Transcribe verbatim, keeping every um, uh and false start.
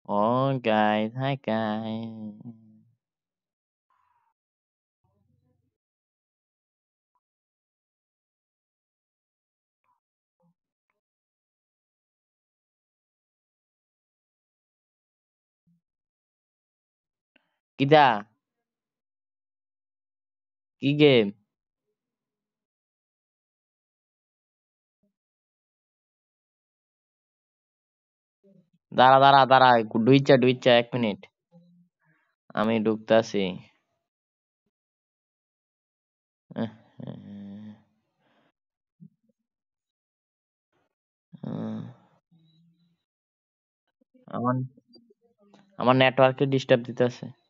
Oh, guys. Hi, guys. কিদা? কি game? দাঁড়া, দাঁড়া, দাঁড়া। ডুইচ্চা, ডুইচ্চা এক মিনিট। আমি ঢুকতাছি। আহ, আহ, আমার আমার নেটওয়ার্কে ডিস্টার্ব দিতেছে।